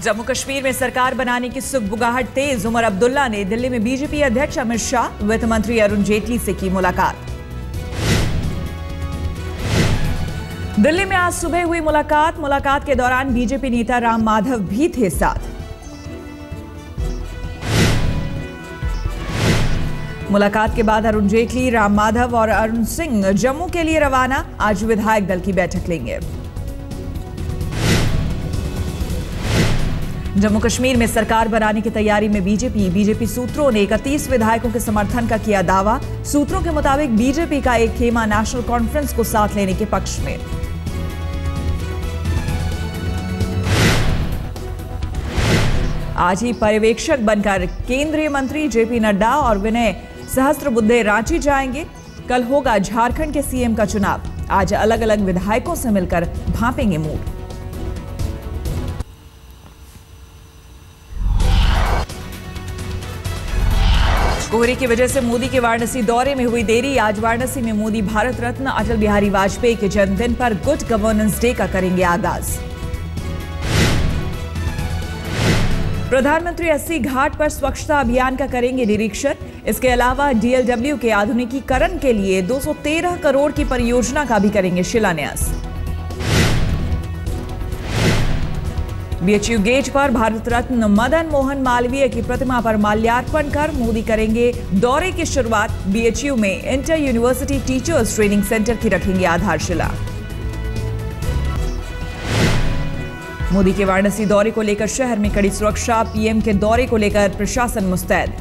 जम्मू कश्मीर में सरकार बनाने की सुगबुगाहट तेज। उमर अब्दुल्ला ने दिल्ली में बीजेपी अध्यक्ष अमित शाह, वित्त मंत्री अरुण जेटली से की मुलाकात। दिल्ली में आज सुबह हुई मुलाकात के दौरान बीजेपी नेता राम माधव भी थे साथ। मुलाकात के बाद अरुण जेटली, राम माधव और अरुण सिंह जम्मू के लिए रवाना। आज विधायक दल की बैठक लेंगे। जम्मू कश्मीर में सरकार बनाने की तैयारी में बीजेपी सूत्रों ने 31 विधायकों के समर्थन का किया दावा। सूत्रों के मुताबिक बीजेपी का एक खेमा नेशनल कॉन्फ्रेंस को साथ लेने के पक्ष में। आज ही पर्यवेक्षक बनकर केंद्रीय मंत्री जेपी नड्डा और विनय सहस्त्रबुद्धे रांची जाएंगे। कल होगा झारखंड के सीएम का चुनाव। आज अलग अलग विधायकों से मिलकर भांपेंगे मूड। कोहरे की वजह से मोदी के वाराणसी दौरे में हुई देरी। आज वाराणसी में मोदी भारत रत्न अटल बिहारी वाजपेयी के जन्मदिन पर गुड गवर्नेंस डे का करेंगे आगाज। प्रधानमंत्री 80 घाट पर स्वच्छता अभियान का करेंगे निरीक्षण। इसके अलावा डीएलडब्ल्यू के आधुनिकीकरण के लिए 213 करोड़ की परियोजना का भी करेंगे शिलान्यास। बीएचयू गेट पर भारत रत्न मदन मोहन मालवीय की प्रतिमा पर माल्यार्पण कर मोदी करेंगे दौरे की शुरुआत। बीएचयू में inter university teachers training centre की रखेंगे आधारशिला। मोदी के वाराणसी दौरे को लेकर शहर में कड़ी सुरक्षा। पीएम के दौरे को लेकर प्रशासन मुस्तैद।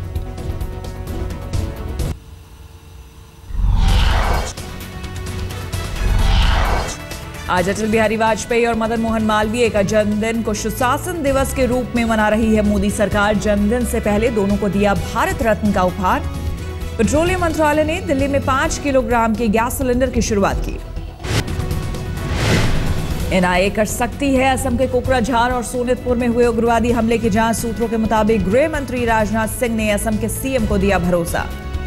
आज अटल बिहारी वाजपेयी और मदन मोहन मालवीय का जन्मदिन को सुशासन दिवस के रूप में मना रही है मोदी सरकार। जन्मदिन से पहले दोनों को दिया भारत रत्न का उपहार। पेट्रोलियम मंत्रालय ने दिल्ली में 5 किलोग्राम के गैस सिलेंडर की शुरुआत की। एनआईए कर सकती है असम के कोकराझार और सोनितपुर में हुए उग्रवादी हमले की जांच। सूत्रों के मुताबिक गृह मंत्री राजनाथ सिंह ने असम के सीएम को दिया भरोसा।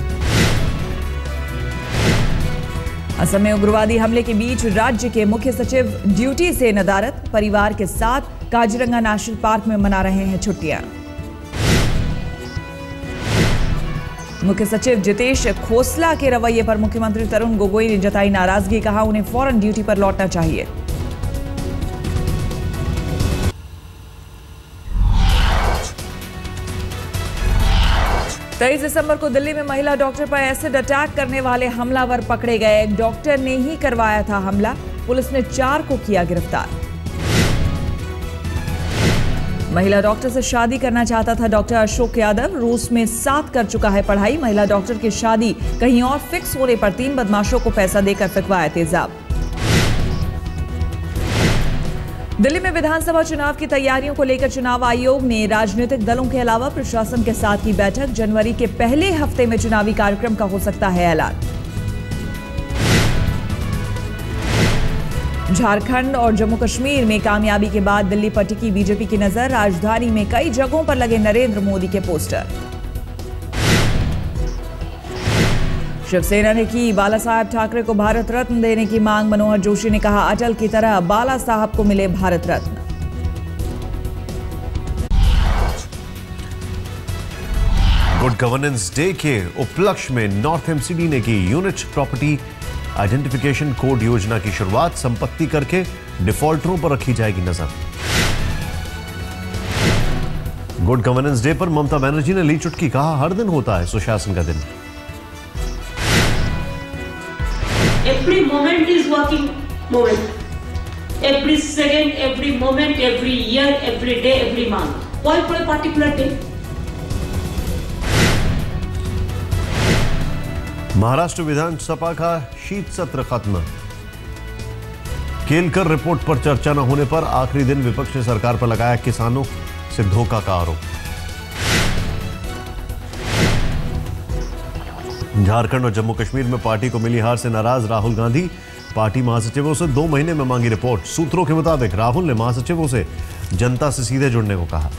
असम में उग्रवादी हमले के बीच राज्य के मुख्य सचिव ड्यूटी से नदारद। परिवार के साथ काजीरंगा नेशनल पार्क में मना रहे हैं छुट्टियां। मुख्य सचिव जितेश खोसला के रवैये पर मुख्यमंत्री तरुण गोगोई ने जताई नाराजगी। कहा उन्हें फौरन ड्यूटी पर लौटना चाहिए। तेईस दिसंबर को दिल्ली में महिला डॉक्टर पर एसिड अटैक करने वाले हमलावर पकड़े गए। एक डॉक्टर ने ही करवाया था हमला। पुलिस ने 4 को किया गिरफ्तार। महिला डॉक्टर से शादी करना चाहता था डॉक्टर अशोक यादव। रूस में 7 कर चुका है पढ़ाई। महिला डॉक्टर की शादी कहीं और फिक्स होने पर 3 बदमाशों को पैसा देकर फिकवाया तेजाब। दिल्ली में विधानसभा चुनाव की तैयारियों को लेकर चुनाव आयोग ने राजनीतिक दलों के अलावा प्रशासन के साथ की बैठक। जनवरी के पहले हफ्ते में चुनावी कार्यक्रम का हो सकता है ऐलान। झारखंड और जम्मू कश्मीर में कामयाबी के बाद दिल्ली पर टिकी बीजेपी की नजर। राजधानी में कई जगहों पर लगे नरेंद्र मोदी के पोस्टर। शिवसेना ने की बाला साहब ठाकरे को भारत रत्न देने की मांग। मनोहर जोशी ने कहा अटल की तरह बाला साहब को मिले Bharat Ratna. Good governance day के उपलक्ष्य में नॉर्थ एमसीडी ने की यूनिट प्रॉपर्टी आइडेंटिफिकेशन कोड योजना की शुरुआत। संपत्ति करके डिफॉल्टरों पर रखी जाएगी नजर। गुड गवर्नेंस डे पर ममता बनर्जी ने ली चुटकी। कहा हर दिन होता है सुशासन का दिन। Every moment is working moment. Every second, every moment, every year, every day, every month. Why for a particular day? Maharashtra विधानसभा का शीत सत्र खत्म। केलकर रिपोर्ट पर चर्चा न होने पर आखिरी दिन विपक्ष ने सरकार पर लगाया किसानों से धोखा का आरोप। झारखंड और जम्मू कश्मीर में पार्टी को मिली हार से नाराज राहुल गांधी। पार्टी महासचिवों से 2 महीने में मांगी रिपोर्ट। सूत्रों के मुताबिक राहुल ने महासचिवों से जनता से सीधे जुड़ने को कहा।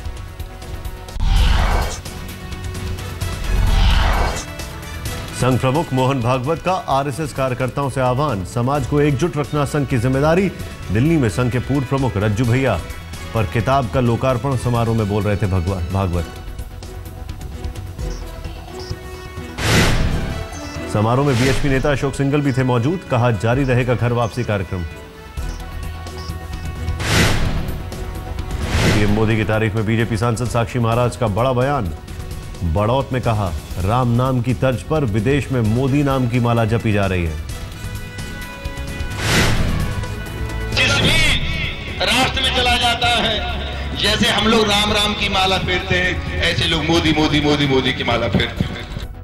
संघ प्रमुख मोहन भागवत का आरएसएस कार्यकर्ताओं से आह्वान। समाज को एकजुट रखना संघ की जिम्मेदारी। दिल्ली में संघ के पूर्व प्रमुख रज्जू भैया पर किताब का लोकार्पण समारोह में बोल रहे थे भागवत। समारोह में बीएचपी नेता अशोक सिंघल भी थे मौजूद। कहा जारी रहेगा घर वापसी कार्यक्रम। पीएम मोदी की तारीफ में बीजेपी सांसद साक्षी महाराज का बड़ा बयान। बड़ौत में कहा राम नाम की तर्ज पर विदेश में मोदी नाम की माला जपी जा रही है। जिस भी राष्ट्र में चला जाता है, जैसे हम लोग राम राम की माला फेरते हैं, ऐसे लोग मोदी मोदी मोदी मोदी की माला फेरते हैं।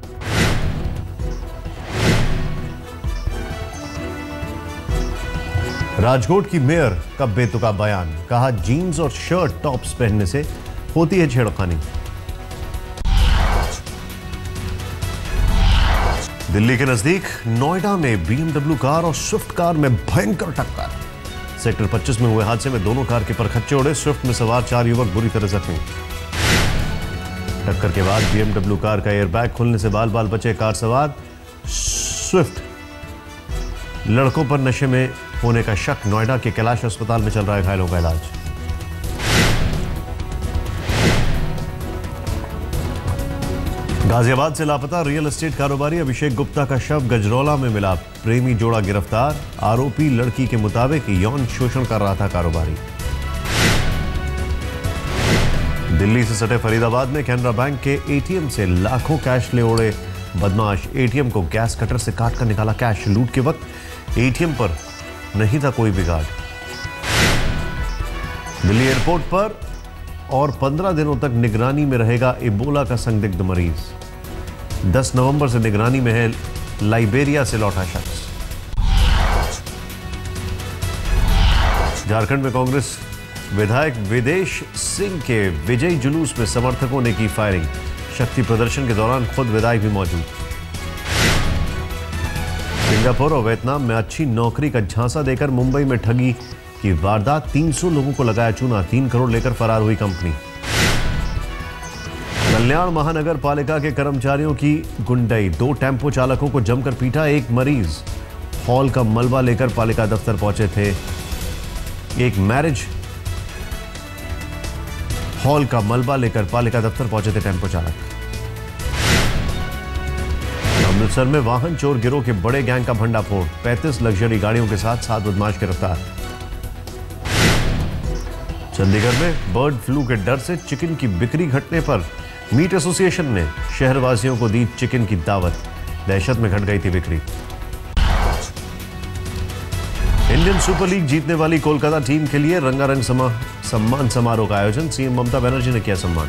राजकोट की मेयर का बेतुका बयान। कहा जीन्स और शर्ट टॉप्स पहनने से होती है छेड़खानी। दिल्ली के नजदीक नोएडा में बीएमडब्ल्यू कार और स्विफ्ट कार में भयंकर टक्कर। सेक्टर 25 में हुए हादसे में दोनों कार के परखच्चे उड़े। स्विफ्ट में सवार 4 युवक बुरी तरह जख्मी। टक्कर के बाद बीएमडब्ल्यू कार का एयरबैग खुलने से बाल बाल बचे कार सवार। स्विफ्ट लड़कों पर नशे में होने का शक। नोएडा के कैलाश अस्पताल में चल रहा है घायलों का इलाज। गाजियाबाद से लापता रियल एस्टेट कारोबारी अभिषेक गुप्ता का शव गजरौला में मिला। प्रेमी जोड़ा गिरफ्तार। आरोपी लड़की के मुताबिक यौन शोषण कर रहा था कारोबारी। दिल्ली से सटे फरीदाबाद में कैनरा बैंक के एटीएम से लाखों कैश ले उड़े बदमाश। एटीएम को गैस कटर से काटकर निकाला कैश। लूट के वक्त एटीएम पर नहीं था कोई बिगाड़। दिल्ली एयरपोर्ट पर और 15 दिनों तक निगरानी में रहेगा इबोला का संदिग्ध मरीज। 10 नवंबर से निगरानी में है लाइबेरिया से लौटा शख्स। झारखंड में कांग्रेस विधायक विदेश सिंह के विजयी जुलूस में समर्थकों ने की फायरिंग। शक्ति प्रदर्शन के दौरान खुद विधायक भी मौजूद। सिंगापुर और वियतनाम में अच्छी नौकरी का झांसा देकर मुंबई में ठगी की वारदात। 300 लोगों को लगाया चूना। 3 करोड़ लेकर फरार हुई कंपनी। कल्याण महानगर पालिका के कर्मचारियों की गुंडई। 2 टेम्पो चालकों को जमकर पीटा। एक मरीज हॉल का मलबा लेकर पालिका दफ्तर पहुंचे थे। एक मैरिज हॉल का मलबा लेकर पालिका दफ्तर पहुंचे थे टेम्पो चालक। अमृतसर में वाहन चोर गिरोह के बड़े गैंग का भंडाफोड़। 35 लग्जरी गाड़ियों के साथ 7 बदमाश गिरफ्तार। चंडीगढ़ में बर्ड फ्लू के डर से चिकन की बिक्री घटने पर मीट एसोसिएशन ने शहरवासियों को दी चिकन की दावत। दहशत में घट गई थी बिक्री। इंडियन सुपर लीग जीतने वाली कोलकाता टीम के लिए रंगारंग सम्मान समारोह का आयोजन। सीएम ममता बनर्जी ने किया सम्मान।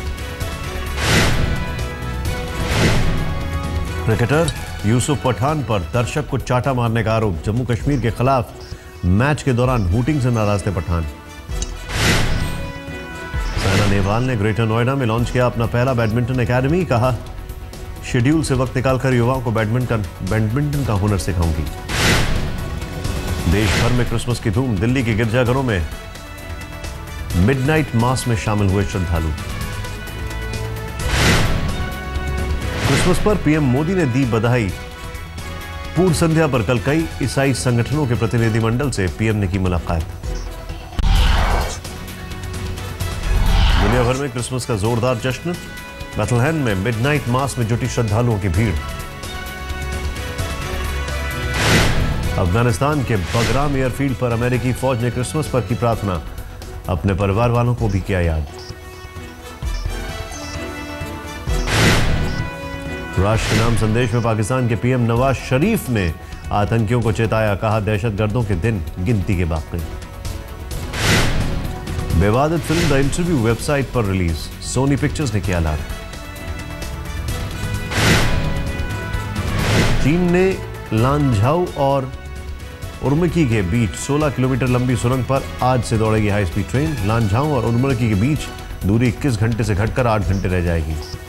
क्रिकेटर यूसुफ पठान पर दर्शक को चाटा मारने का आरोप। जम्मू कश्मीर के खिलाफ मैच के दौरान हूटिंग से नाराज थे पठान। साइना नेहवाल ने ग्रेटर नोएडा में लॉन्च किया अपना पहला बैडमिंटन एकेडमी। कहा शेड्यूल से वक्त निकालकर युवाओं को बैडमिंटन का हुनर सिखाऊंगी। देश भर में क्रिसमस की धूम। दिल्ली के गिरजाघरों में मिडनाइट मास में शामिल हुए श्रद्धालु। क्रिसमस पर पीएम मोदी ने दी बधाई। पूर्व संध्या पर कल कई ईसाई संगठनों के प्रतिनिधिमंडल से पीएम ने की मुलाकात। दुनिया भर में क्रिसमस का जोरदार जश्न। बेथलहम में मिडनाइट मास में जुटी श्रद्धालुओं की भीड़। अफगानिस्तान के बगराम एयरफील्ड पर अमेरिकी फौज ने क्रिसमस पर की प्रार्थना। अपने परिवार वालों को भी किया याद। राष्ट्र के नाम संदेश में पाकिस्तान के पीएम नवाज शरीफ ने आतंकियों को चेताया। कहा दहशतगर्दों के दिन गिनती के बाकी। विवादित फिल्म द इंटरव्यू वेबसाइट पर रिलीज। सोनी पिक्चर्स ने किया ऐलान। चीन ने लांझाऊ और उर्मकी के बीच 16 किलोमीटर लंबी सुरंग पर आज से दौड़ेगी हाई स्पीड ट्रेन। लांझाऊ और उर्मकी के बीच दूरी 21 घंटे से घटकर 8 घंटे रह जाएगी।